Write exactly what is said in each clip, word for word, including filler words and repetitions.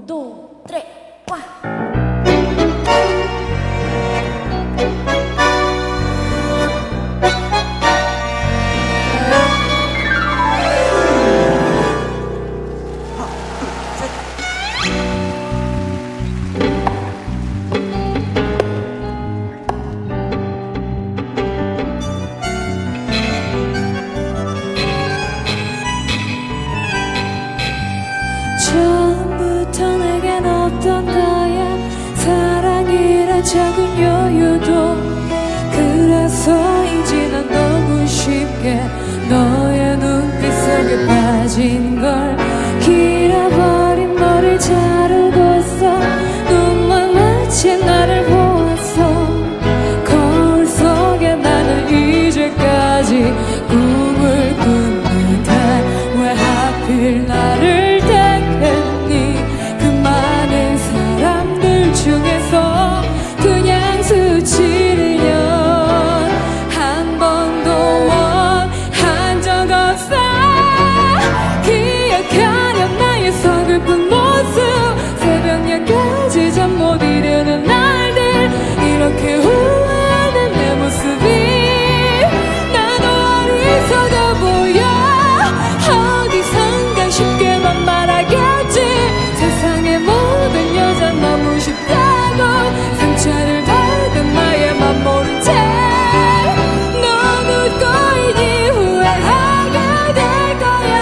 two, three, one. 처음부터 내겐 없던 거야 사랑이란 작은 여유도. 그래서인지 난 너무 쉽게 너의 눈빛 속에 빠진 걸. 길어버린 머리 자르고서 눈만 마치 나를 보았어. 거울 속에 나는 이제까지 꿈을 꾸는데 왜 하필 나를 중에서 그냥 스치려 한 번도 원한 적 없어. 기억하렴 나의 서글픈 모습. 새벽녘까지 잠 못 이루는 날들. 이렇게 후회하는 내 모습이 나도 어리석어 보여. 어디선가 쉽게만 말하겠지. 세상의 모든 여자 너무 쉽다고. 상처를 받은 나의 맘 모른 채 넌 웃고 있니. 후회하게 될 거야.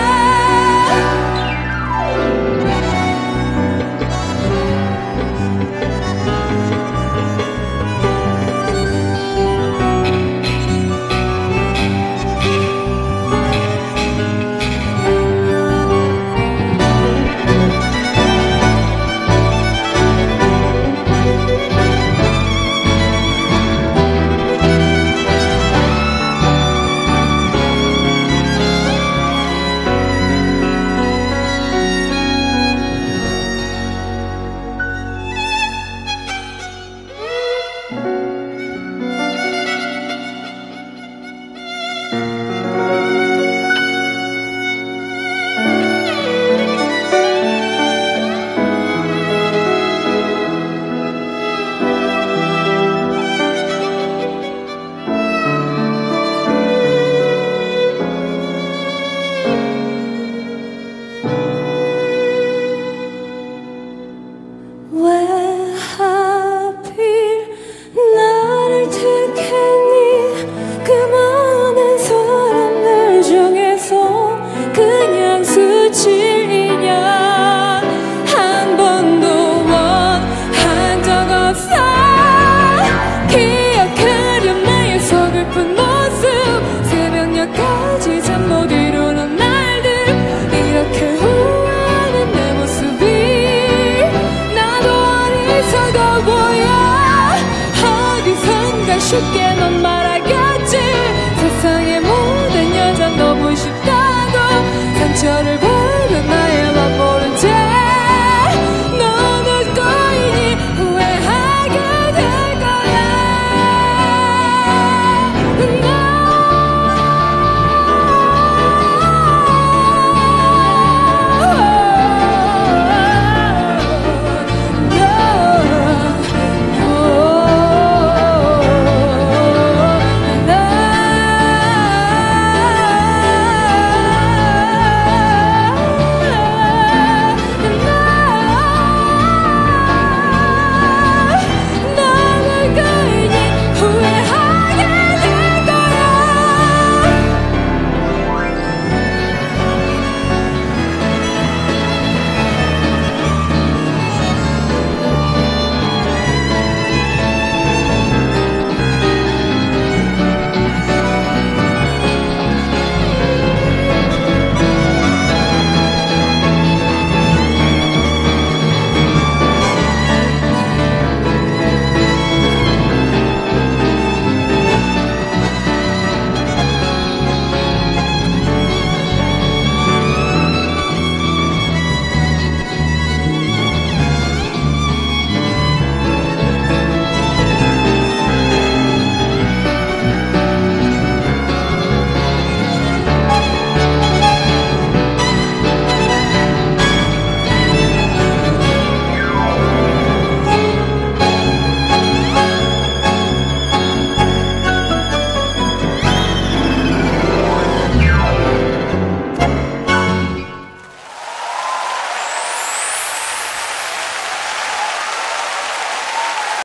왜 하필 나를 택했니. 그 많은 사람들 중에서 그냥 스칠 인연 한 번도 원한 적 없어. 기억하렴 나의 서글픈 모습. 새벽녘까지 잠 못 이루는 날들. 이렇게 후회하는 내 모습이 어리석어 보여. 어디선가 쉽게 넌 말아